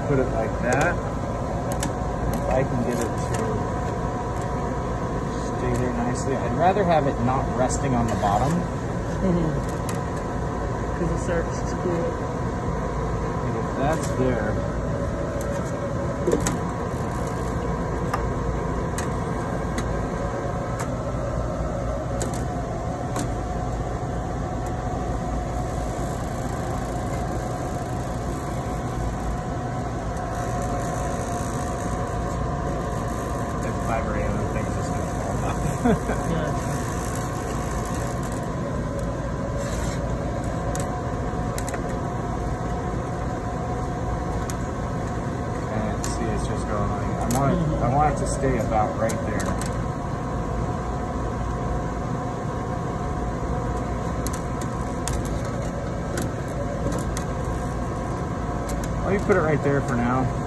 put it like that. If I can get it to stay there nicely. I'd rather have it not resting on the bottom. Because it starts to cool. And if that's there, vibrating and things just gonna fall off. Yeah. And see, it's just going like I want it to stay about right there. Let me put it right there for now.